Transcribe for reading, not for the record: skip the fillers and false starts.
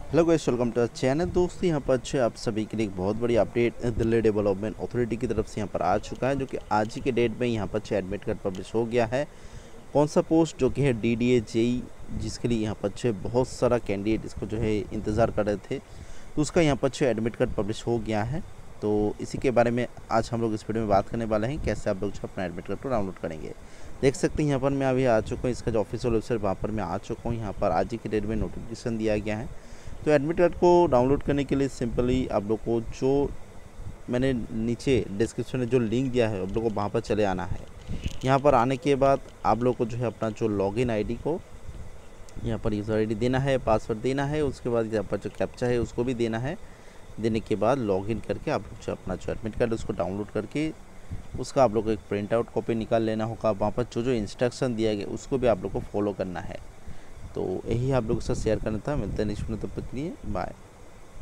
Hello guys, welcome to channel. दोस्तों यहाँ पर अच्छे आप सभी के लिए एक बहुत बड़ी अपडेट दिल्ली डेवलपमेंट अथॉरिटी की तरफ से यहाँ पर आ चुका है, जो कि आज ही के डेट में यहाँ पर एडमिट कार्ड पब्लिश हो गया है। कौन सा पोस्ट जो कि है DDA JEE, जिसके लिए यहाँ पर बहुत सारा कैंडिडेट इसको जो है इंतज़ार कर रहे थे, तो उसका यहाँ पर एडमिट कार्ड पब्लिश हो गया है। तो इसी के बारे में आज हम लोग इस वीडियो में बात करने वाले हैं, कैसे आप लोग जो अपना एडमिट कार्ड को डाउनलोड करेंगे। देख सकते हैं यहाँ पर मैं अभी आ चुका हूँ, इसका जो ऑफिशियल वेबसाइट वहाँ पर मैं आ चुका हूँ। यहाँ पर आज ही के डेट में नोटिफिकेशन दिया गया है। तो एडमिट कार्ड को डाउनलोड करने के लिए सिंपली आप लोग को जो मैंने नीचे डिस्क्रिप्शन में जो लिंक दिया है, आप लोग को वहाँ पर चले आना है। यहाँ पर आने के बाद आप लोग को जो है अपना जो लॉगिन आईडी को यहाँ पर यूज़र आईडी देना है, पासवर्ड देना है, उसके बाद यहाँ पर जो कैप्चा है उसको भी देना है। देने के बाद लॉगिन करके आप लोग जो अपना जो एडमिट कार्ड उसको डाउनलोड करके उसका आप लोग को एक प्रिंट आउट कॉपी निकाल लेना होगा। वहाँ पर जो जो इंस्ट्रक्शन दिया गया उसको भी आप लोग को फॉलो करना है। तो यही आप लोग के साथ शेयर करना था। मिलते हैं नेक्स्ट वीडियो, तब तक के लिए बाय।